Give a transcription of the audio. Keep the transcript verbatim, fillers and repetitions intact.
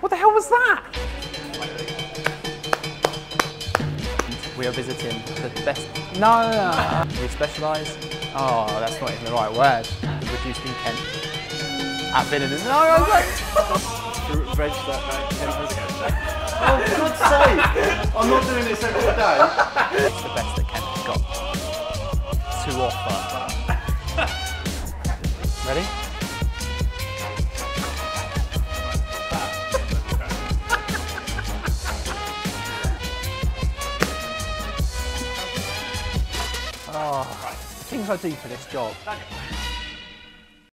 What the hell was that? We are visiting the best. No, no, no. We specialise. Oh, that's not even the right word. The reduced in Kent. At Vinegar. No, I was like. Reg that mate. Oh, for God's sake! I'm not doing this every day. It's the best that Kent has got to offer. Ready? Oh, things I do for this job.